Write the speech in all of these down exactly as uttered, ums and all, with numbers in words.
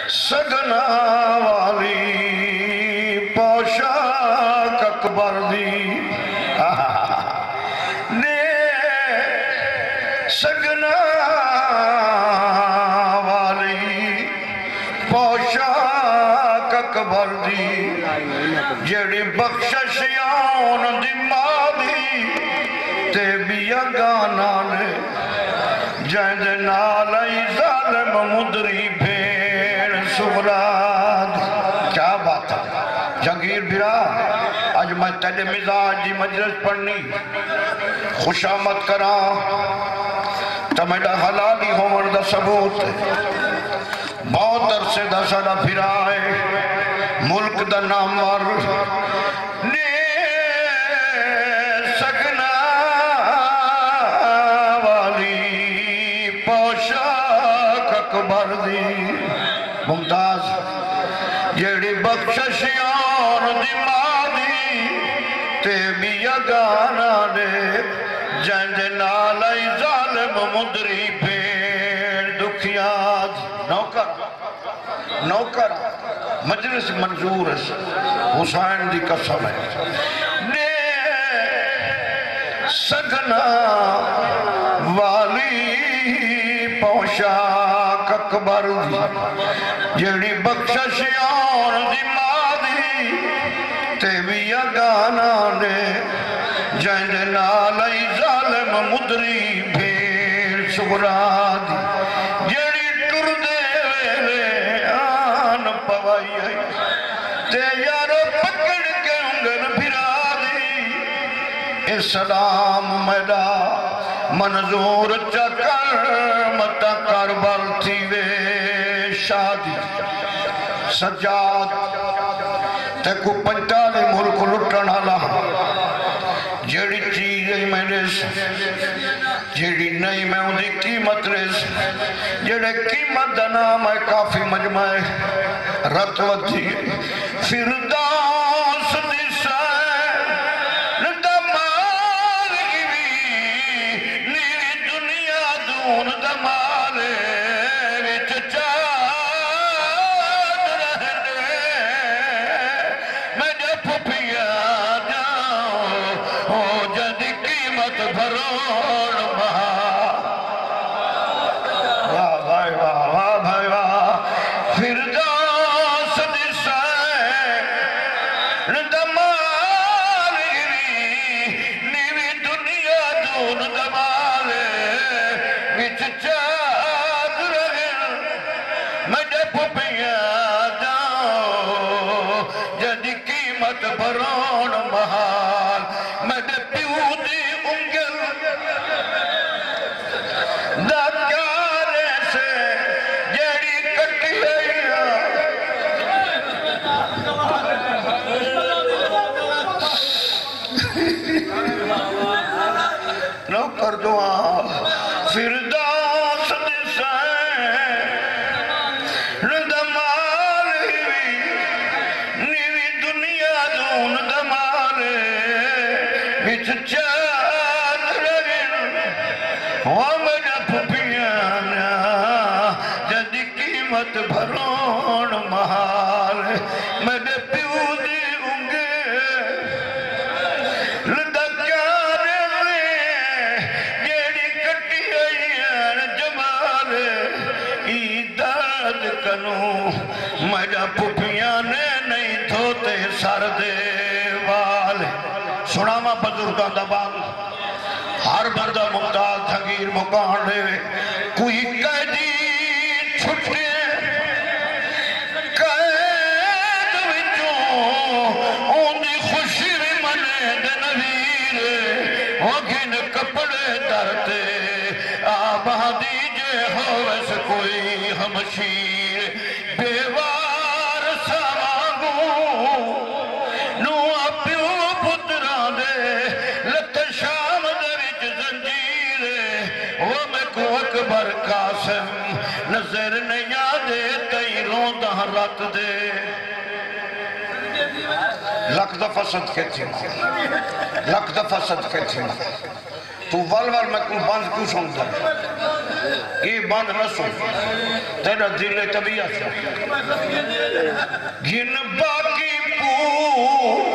سگنا والی پوشاک اکبر دی نے سگنا والی پوشاک اکبر دی جڑی بخششیان دی مادی تے بیا گانا نے جائند نالائی ظالم مدری بھیڑ سغراد. کیا بات ہے جنگیر بھرا، آج میں تیرے مزاج دی مجلس پڑھنی خوش آمد کران تو میڈا حلالی ہومن دا ثبوت بہت عرصے دا سڑا بھرا ہے ملک دا نامور نے سگنا والی پوشاک اکبر دی ممتاز جیڑی بخششیان دی مادی تے بیا گانا دے جائند نالائی ظالم مدری بھیڑ دکھیات. نوکر نوکر مجلس منظور ہے حسین دی قسم ہے نے سگنا والی پوشاک اکبر دی جیڑی بخششیان دی مادی تے بیا گانا دے جائند نالائی ظالم مدری بھیڑ سغراد جیڑی ٹر دے ویلے آن پوائی آئی تے یارو پکڑ کے انگن بھرا دی. اسلام میڈا منظور چکر متا کربل تھی وے شادی سجاد تے کو پنجالے ملک لٹن حالا جیڑی چیز ہے میں ریس جیڑی نہیں میں ان دی قیمت ریس جیڑے قیمت دنام ہے کافی مجمع رتوت دی فرداس دی سائے دمال گیوی نیری دنیا دون دمالے وچ چاد رہنے میں جب پھپیا جاؤں ہو جد قیمت بھرون بہا. واہ بھائی واہ واہ بھائی واہ فرداس دی سائے دمال گیوی نیوی دنیا دون دمالے وچ چاد رہن میں جب پیا جاؤں جد قیمت بھرون محال میں دے پیو دی انگل دکارے سے جیڑی کٹی ہے نو کر دعا فرداس دی سائے دمال ہوئی نیوی دنیا دون دمالے وچ چاد رہن ومجا پھپیانا جد قیمت بھرون محال میں دے پیو دی انگے لدکارے میں جیڑی کٹی آئیان جمالے ایداد کنوں مجا پھپیانے نہیں دھوتے سر دے والے. سناما بزرگاں دا بات ہر بندہ ممتاز دھگیر مکان دے کوئی قیدی چھٹے قید وچوں اون دی خوشی بھی منے دے نویر وگن کپڑے درتے آبادی جے ہوس کوئی ہمشیر بیوار سامانگوں نو اپیو پتران دے لت شام دے وچ زنجیرے وہ میں کو اکبر قاسم نظر نہیں آدے تئی روندہ رات دے. لکھ دفعہ صدقے تھی لکھ دفعہ صدقے تھی تو ول ول میں کو بند کیوں سنتا ہے یہ بند نہ سن تیرا دل طبیعت گن باقی پور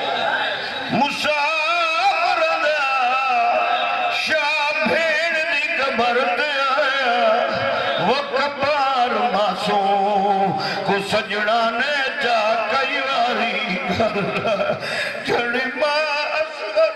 مسافر دا شاہ بھیڑ دی قبر تے آیا وہ کبار معصوم کو سجڑا نے جا کئی واری جڑی ماں اصغر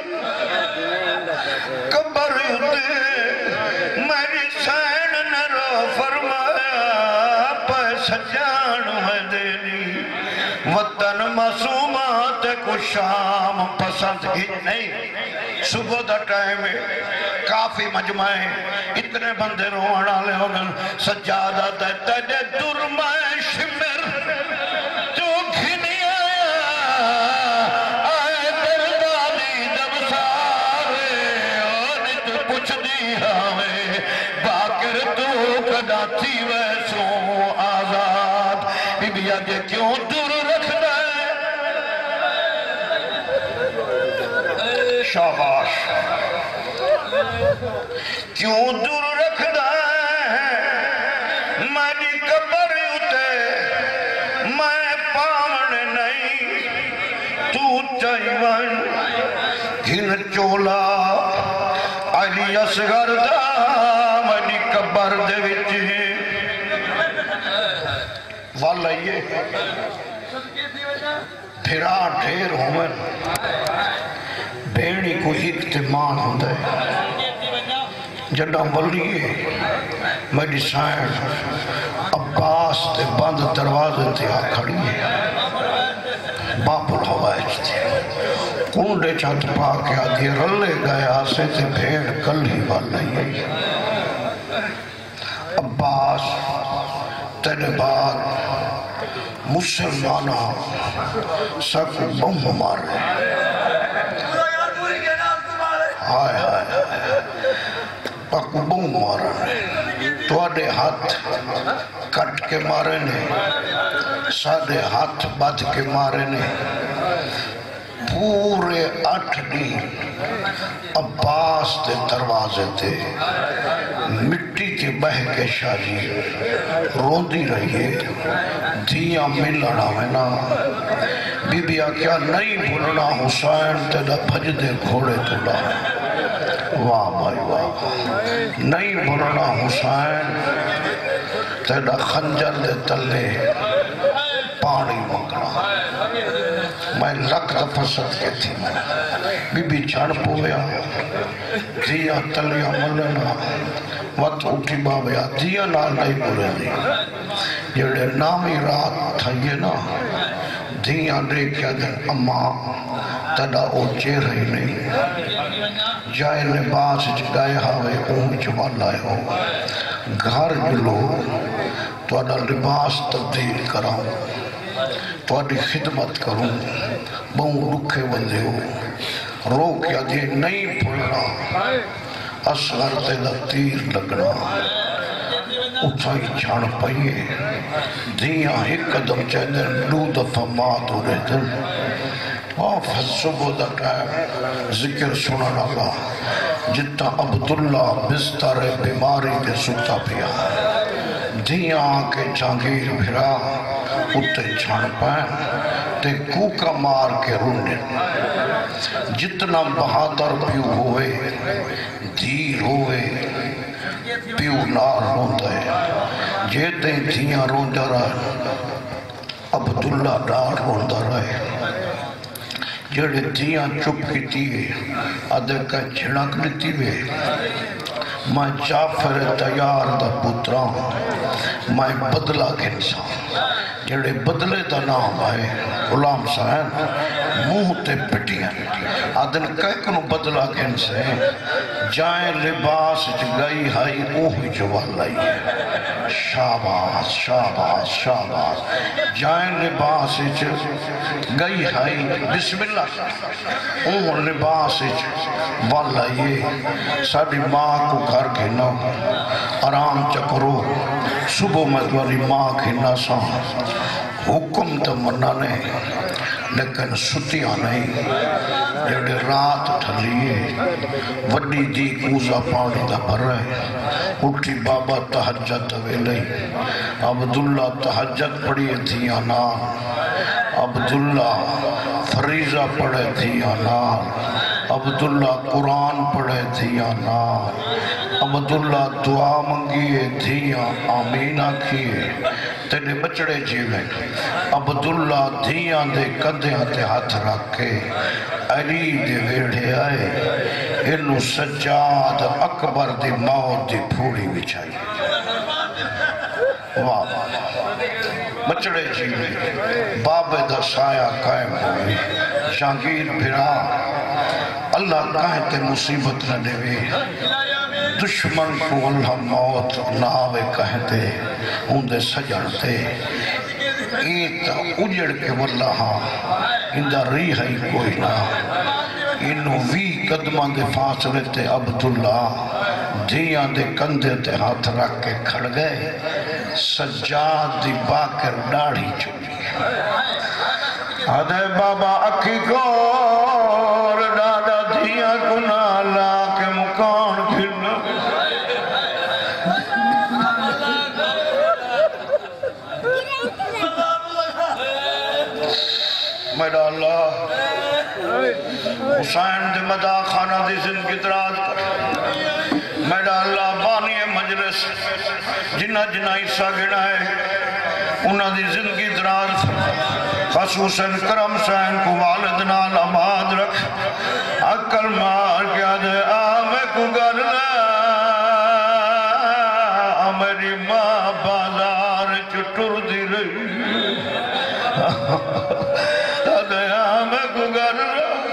قبر دے میری سین نے رو فرمایا پہ سجان میں دینی وطن معصومات کو شام پسند ہی نہیں صبح دا ٹائم ہے کافی مجمعیں اتنے بندے رونا لے ہوگن سجادہ تے تیجے درمائے شمر جو گھنی آیا آئے دردانی جب سارے اور تو پوچھ دی ہمیں باکر تو کدا تھی ویسوں آزاد بی بی آگے کیوں دور رکھنا ہے شاباش کیوں دور رکھنا ہے میری قبر اتے میں پاون نہیں تو چاہیون گھن چولا علی اصغر دا میری قبر دے وچ والا یہ پھرا ڈھیر ہوئے بھیڑی کو اقتمان ہوتا ہے جڑا ملیے میری سائن عباس تے بند دروازے تے آ کھڑی ہے باپ الحوائج تے کنڈے چاہت پا کے آدھی رلے گئے آسے تے بھیڑ کل ہی والا ہی عباس تیرے بعد مسلمانہ سکھ بم مار رہے ہائے ہائے پاکو بم مار رہے تو آدھے ہاتھ کٹ کے مارے نے سادھے ہاتھ بدھ کے مارے نے پورے اٹھ دن عباس تے دروازے تے مٹی کے بہ کے شاہی روندی رہیے دیا ملنا ہے نا بی بی آکیا نہیں بھولنا حسین تیرا بھج دے گھوڑے توڑا واہ بھائی واہ نہیں بھولنا حسین تیرا خنجر دے تلے پانی مگنا میں لک دفع صدقے تھی بی بی چھڑ پویا دیا تلیا ملنا وقت اٹھی باویا دیا نال نہیں بولے دی جڑے نامی رات تھا یہ نا دیا دیکھیا دن اماں تڑا اوچے رہی نہیں جائے لباس جگائے ہوئے اونچ والائے ہو گھر جلو تو اڈا لباس تبدیل کراؤں تو اڈی خدمت کروں بہوں رکھے بندے ہو رو کیا دے نہیں پھولنا اصغر تے تیر لگنا اٹھائی چھاڑ پائیے دیا ایک قدم چاہتے دو دفعہ مات ہو رہے دل آف صبح دا ٹائم ذکر سنن آگا جتا عبداللہ بستر بیماری کے ستا پیا دیا کے جانگیر بھرا اتے چھاڑ پائیں تے کوکا مار کے رونے جتنا بہادر پیو ہوئے دیر ہوئے پیو نار روندہ ہے جیتے دھیاں روندہ رہے عبداللہ نار روندہ رہے جڑے دھیاں چپ کی تیئے آدھے کا چھڑک لیتی وے میں جعفر تیار دا پتران میں بدلہ گھنسا جڑے بدلے دا نام ہے غلام سہن منہ تے پٹیاں آدھن کہکنو بدلہ گھنسے جائیں لباس گئی ہائی اوہ جوال لائی شاباز شاباز شاباز جائیں لباس گئی ہائی بسم اللہ اوہ لباس والا یہ ساڑی ماں کو گھر گھنا آرام چکرو صبح میں دواری ماں گھنا سا حکم تو منانے لیکن ستیاں نہیں جڑے رات ڈھلیے وڈی دی کوزا پانی دا بھر رہے اٹھی بابا تہجد ویلے عبداللہ تہجد پڑھی تھی آنان عبداللہ فریضہ پڑھے تھی آنان عبداللہ قرآن پڑھے تھی آنان عبداللہ دعا منگیے دھیاں آمین آکھیے تیرے بچڑے جیوے عبداللہ دھیاں دے کندیاں تے ہاتھ رکھ کے علی دے ویڑے آئے انہوں سجاد اکبر دی موت دی پھوڑی بچائی واہ بچڑے جیوے بابے دا سایہ قائم ہوئی شاگیر بھرا اللہ کہتے مصیبت نہ دے دشمن کو اللہ موت ناوے کہتے اندے سجڑتے ایتا اجڑ کے واللہ اندہ ریح ہی کوئی نہ انہوں وی قدمان دے فاصلے تے عبداللہ دھیاں دے کندے تے ہاتھ رکھ کے کھڑ گئے سجاد دی باکر ڈاڑھی چلی آدھے بابا اکھی کور ڈاڑا دھیاں کنا لا کے مکان کھلنا میرا اللہ حسین دے مدہ خانہ دی زندگی دراز کر میرا اللہ بانی مجلس جنہ جنہ حصہ گڑا ہے انہ دی زندگی دراز خصوصاً کرم سین کو والدنا لماد رکھ عقل مار کیا دے آمیں کو گرنا میری ماں بازار چٹر دی رہی دیا میں کو گرنا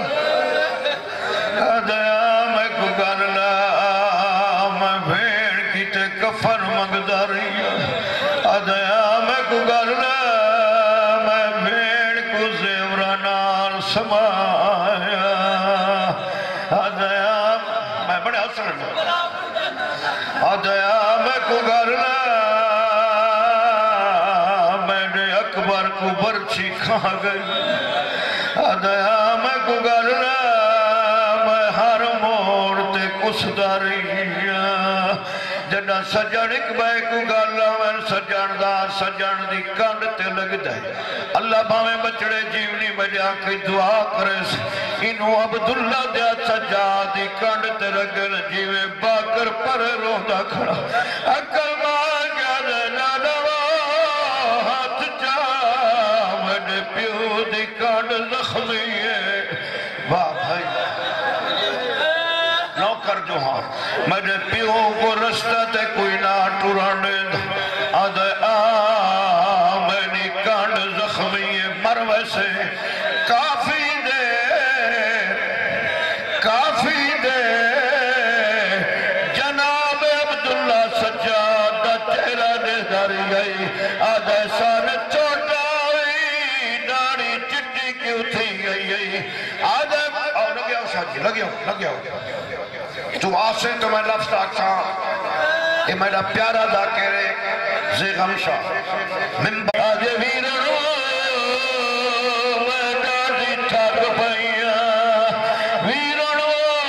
دیا میں کو گرنا میں بھیڑ کی تے کفن مگدہ رہی دیا میں کو گرنا میں بھیڑ کو زیورانال سمایا دیا میں بڑے حسن دیا میں کو گرنا میں نے اکبر کو برچی کھا گئی دیا میں کو گرنا میں ہر موڑتے کس داریاں جنہ سجن ایک بے کو گرنا میں سجن دا سجن دی کانڈ تے لگ دائے اللہ باویں بچڑے جیونی میں جا کے دعا کرے انہوں عبداللہ دیا سجاد دی کانڈ تے لگن جیوے باکر پر روندہ کھڑا اکل ماں کیا دینا نوا ہاتھ جا میں پیو دی کانڈ زخمی ہے واہ بھائی نوکر جو ہاں میرے پیو کو رشتہ تے کوئی نہ ٹورانے آدھے آ میں نے کانڈ زخمی ہے مر ویسے کافی دے کافی دے جناب عبداللہ سجاد دا چہرہ دے داری گئی آدھے سان چوٹا ہوئی داڑی چٹی کیوں تھی گئی آدھے اور لگیا ہو شاہ جی لگیا ہو لگیا ہو تو آسے تو میں لفظ آکھا یہ میرا پیارا دا کہہ رہے زیغم شاہ من بعد ویرنو میں ڈاڑی ٹھاک پائیا ویرنو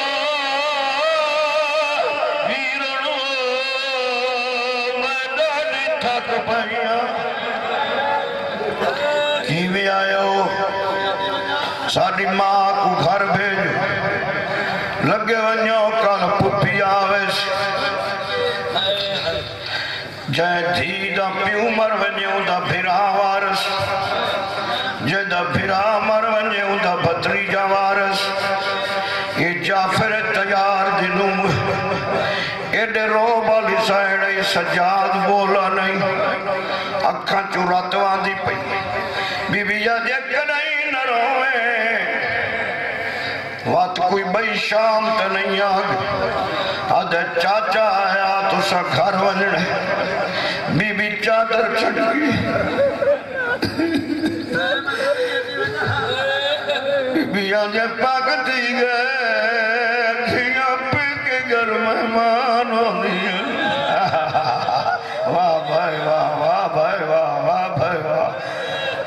ویرنو میں ڈاڑی ٹھاک پائیا کیویں آئے ہو ساڑی ماں کو گھر بھیجو لگے ونیو کل پپی آویس جائے دھی دا پیو مر ونیو دا بھرا وارس جائے دا بھرا مر ونیو دا بطری جا وارس یہ جعفر تیار دلوں ایڈے رو بالی سائڑے سجاد بولا نہیں اکھاں چوراتوان دی پئی بی بی یا دیکھ نہیں نہ روئے وات کوئی بھئی شام تے نہیں آگ آدھے چاچا آیا تو سا گھر ونجنے بی بی چادر چھٹ گئی بی بی آجے پاکتی گئے کھیاں پی کے گھر مہمان ہو دیا واہ بھائی واہ واہ بھائی واہ واہ بھائی واہ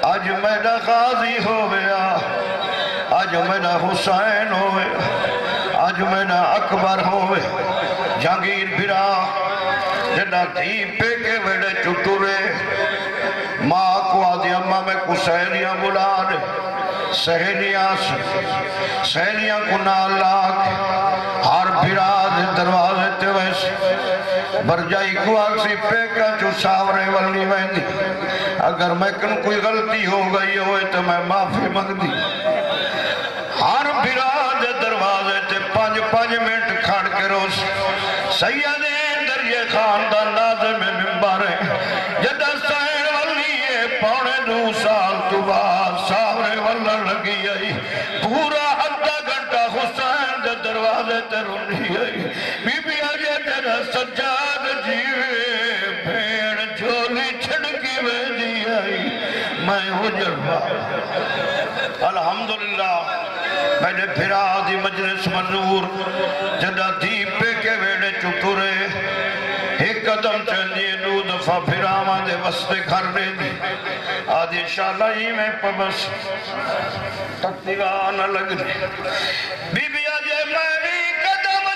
میرا حسین ہوئے آج میرا اکبر ہوئے جہانگیر بھرا جنہ دھی پہ کے ویڑے چٹورے ماں کو آدھی اممہ میں کو سہلیاں بلا دے سہلیاں سہلیاں کو نالاک ہر بھرا دے دروازے تے ویسے برجائی کو آکسی پہ کا جو ساورے والی ویندی اگر میں کن کوئی غلطی ہو گئی ہوئے تو میں معافی مانگ دی ہر بھرا دے دروازے تے پانچ پانچ منٹ کھڑ کے روز سید دریا خاندان ناظم ممبر جدہ سائر والی ہے پونے دو سال تو بعد ساورے والا لگی آئی پورا آدھا گھنٹہ حسین دے دروازے تے رونی آئی بی بی آجے تیرا سجاد جیوے بھیڑ جھولی چھڑکی میں دی آئی میں ہو جربا الحمدللہ میں نے پھرا دی مجلس منظور جدہ دی پہ کے ویڑے چکرے ایک قدم چلیے دو دفعہ پھرا ماں دے وستے گھر لے دی آدھی انشاءاللہ ہی میں پبس تک نگاہ نہ لگ دی بی بی آجے میری قدم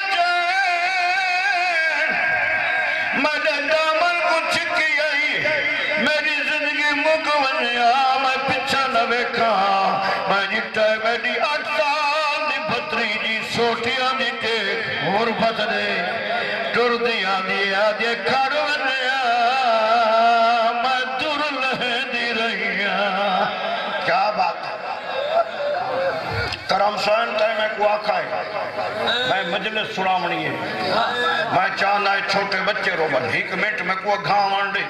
چین میں نے دامن کو چکی آئی میری زندگی مکونیا میں پچھا نہ بیکھا میں جتا ہے میری آٹھ سال دی بھتری جی سوٹیاں دی ٹیک اور بھترے ٹر دیا دیا دیا کھڑ ونیا میں دور لہ دی رہیا کیا بات ہے کرم سین تے میں کو آکھا ہے میں مجلس سنامنی ہے میں چاہنا ہے چھوٹے بچے رو بن ایک منٹ میں کو گھاں وانڈے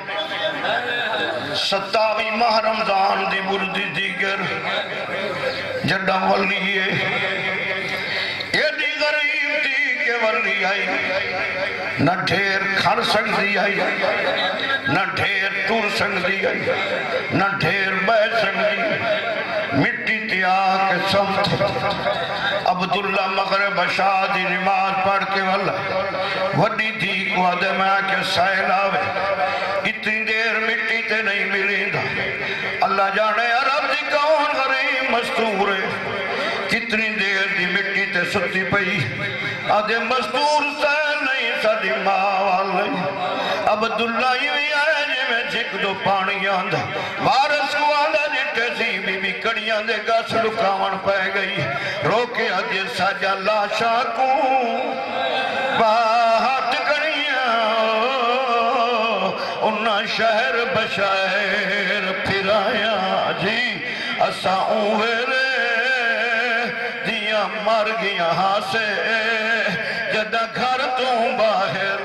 ستاوی ماہ رمضان دی مردی دیگر جڈا ولی ہے یہ دی غریب دی کے ولی آئی نہ ڈھیر کھڑ سکتی آئی نہ ڈھیر ٹور سکتی آئی نہ ڈھیر بیٹھ سکتی مٹی تیا کے سمت عبداللہ مغرب شادی نماز پڑھ کے والا وڈی تھی کو آدھے میں آکے سائل آوے اتنی دیر مٹی تے نہیں ملی دا اللہ جانے عرب دی کون غریب مستور ہے کتنی دیر دی مٹی تے ستی پئی آدھے مستور سائل نہیں ساڑی ماں والے عبداللہ ہی آئے جی میں جھک دو پانی آندھا بارس کو آندھا جٹے سی بی بی کڑیاں دے گا سلکاون پہ گئی روکے آدھے ساجا لاشا کو باہت کڑیاں انہا شہر بشائر پھرایا جی اسا اوہرے دیا مر گیا ہاں سے جدہ گھر تو باہر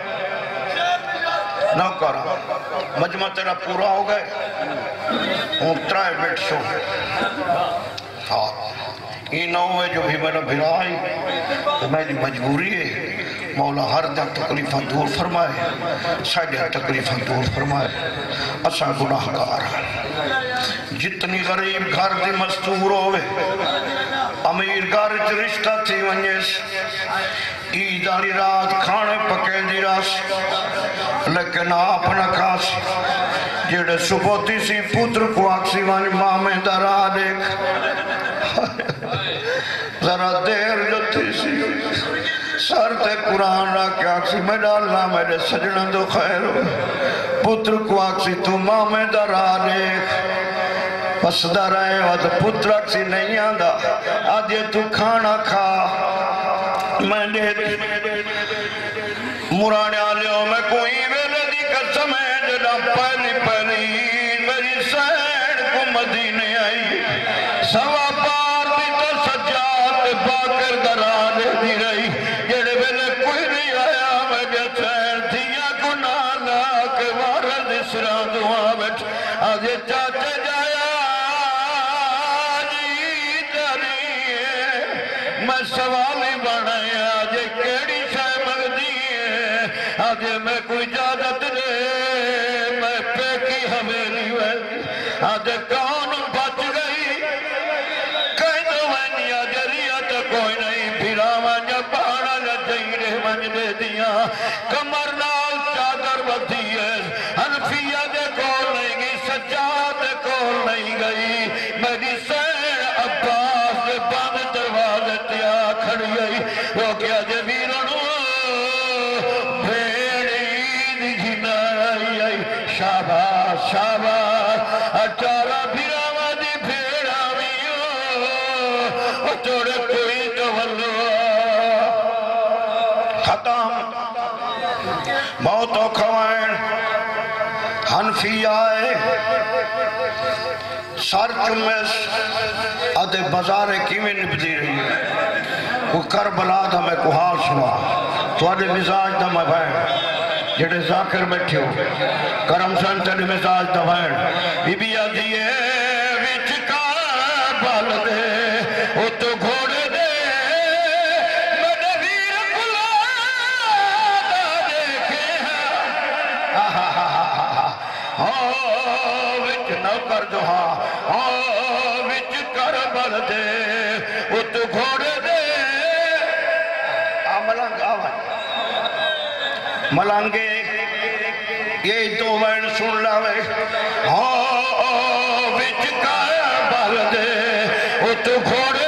نہ کرا مجمع تیرا پورا ہو گئے ہوں ترائے بیٹ شو ہاں یہ نہ ہوئے جو بھی میرا بھرائی تو میری مجبوری ہے مولا ہر دن تکلیفہ دور فرمائے سائیڈیا تکلیفہ دور فرمائے اسا گناہ کار جتنی غریب گھر دی مستور ہوئے امیر گھر چ رشتہ تھی ونیس عید آلی رات کھانے پکے دی راس لیکن آپ نہ کھاس جیڑے سپوتی سی پتر کو آکسی وانی ماں میں درا دیکھ ذرا دیر جو تھی سی سر تے قرآن را کے آکسی میں ڈالنا میرے سجنہ دو خیر ہو پتر کو آکسی تو ماں میں درا دیکھ پس درائے وقت پتر آکسی نہیں آندھا آدھے تو کھانا کھا میں نے مرانے آلیوں میں کوئی ویلے دی قسم ہے جنا پہلی پہلی میری سین کو مدینے آئی سوا پار بھی تو سجاد باکر درانے دی رہی جڑے ویلے کوئی نہیں آیا میں جو سین دیا گناہ لاکھ وارد اسرا دعا بیٹھ آجے چاچے جایا جی جاری میں سوالی بڑھائے آجے کیڑی شاہ مگدی ہے آجے میں کوئی جادت دے میں پیکی حویلی ہوئے آجے کون بچ گئی کہیں تو میں آجے ریا تو کوئی نہیں پھرا مجھے پاڑا جائیرے مجھ دے دیا کمر نال چادر بدھی ہے حنفیہ دے کول نہیں گئی سجاد دے کول نہیں گئی میری سین عباس دے بان شاباش اچارا بھیراوا دی بھیڑاویو توڑے کوئی تولو ختم موت و کھوائن حنفی آئے سر چمس آدھے بازار کیویں نبدی رہی ہے وہ کربلا دا میں کو حال سنا تو آدھے مزاج دا میں بھائن جڑے ذاکر بیٹھے ہو کرم سن تیرے مزاج دا بھائن بی بی آدھیے وچ کاربل دے وہ تو گھوڑے دے میرے ویر کلا دا دیکھے ہاں وچ نوکر جو ہاں وچ کربل دے وہ تو گھوڑے دے ملنگ آوان ملنگے یہ دو وین سن لاوے ہاں وچ کربل دے وہ تو گھوڑے